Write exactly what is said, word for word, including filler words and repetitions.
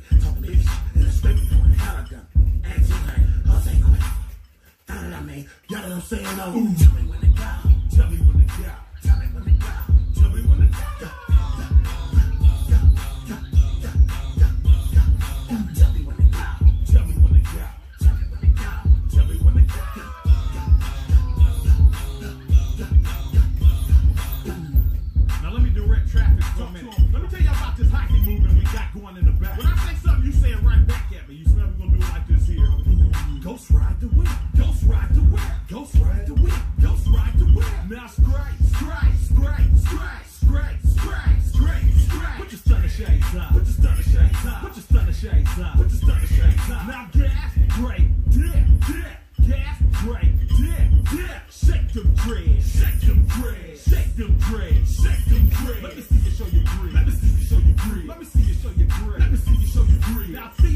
talking this and the scraping going how I done. And she like, oh, say quick. Know what I mean? Y'all know what I'm saying? Oh, ooh. Tell me when to go. Tell me when to go. Tell me when to go. Tell me when to go. Tell me when to go. Tell me when to go. Tell me when to go. Tell me when to go. Now let me direct traffic for a minute. Let me tell y'all about this hockey movement we got going in the back. When I say something, you say it right back at me. You smell we're gonna do it like this here. Ghost ride the wind. Ghost ride the wind. Ghost ride the wind. Ghost ride the wind. Now scrape, scrape, scrape, scrape, scrape, scrape, scrape, scrape. Put your stunner shades on. Put your stunner shades on. Put your stunner shades on. Put your stunner shades on. Now gas, break, dip, dip. Gas, break, dip, dip. Shake them dreads. Shake them dreads. Shake them dreads. Shake them dreads. Let me see you show your grid. Let me see you show your grid. Let me see you show your grid. Let me see you show your grid. Now see